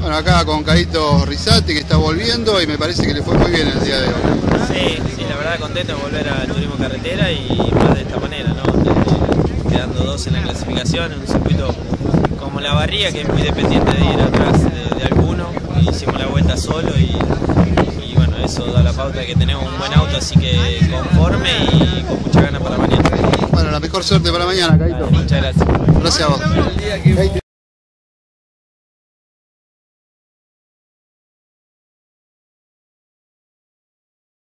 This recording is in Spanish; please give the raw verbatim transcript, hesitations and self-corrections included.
Bueno, acá con Caíto Rizzati, que está volviendo y me parece que le fue muy bien el día de hoy. Sí, sí, la verdad contento de volver al turismo carretera y más de esta manera, ¿no? De, quedando dos en la clasificación, en un circuito como la Barría, que es muy dependiente de ir atrás de, de alguno. Hicimos la vuelta solo y, y bueno, eso da la pauta de que tenemos un buen auto, así que conforme y con mucha ganas para mañana. Bueno, la mejor suerte para mañana, Caíto. Muchas gracias. Gracias a vos.